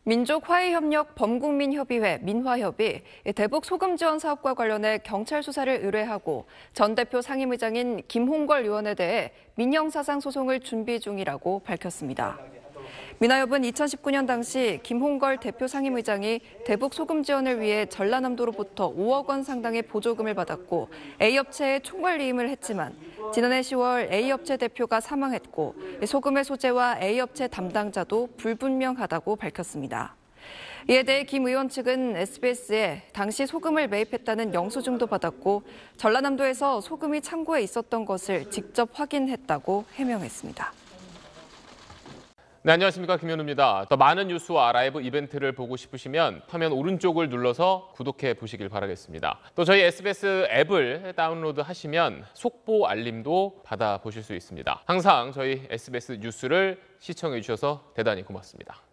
민족화해협력 범국민협의회 민화협이 대북 소금 지원 사업과 관련해 경찰 수사를 의뢰하고 전 대표 상임의장인 김홍걸 의원에 대해 민형사상 소송을 준비 중이라고 밝혔습니다. 민화협은 2019년 당시 김홍걸 대표 상임의장이 대북 소금 지원을 위해 전라남도로부터 5억 원 상당의 보조금을 받았고 A업체에 총괄이임을 했지만 지난해 10월 A업체 대표가 사망했고 소금의 소재와 A업체 담당자도 불분명하다고 밝혔습니다. 이에 대해 김 의원 측은 SBS에 당시 소금을 매입했다는 영수증도 받았고 전라남도에서 소금이 창고에 있었던 것을 직접 확인했다고 해명했습니다. 네, 안녕하십니까. 김현우입니다. 더 많은 뉴스와 라이브 이벤트를 보고 싶으시면 화면 오른쪽을 눌러서 구독해 보시길 바라겠습니다. 또 저희 SBS 앱을 다운로드 하시면 속보 알림도 받아보실 수 있습니다. 항상 저희 SBS 뉴스를 시청해 주셔서 대단히 고맙습니다.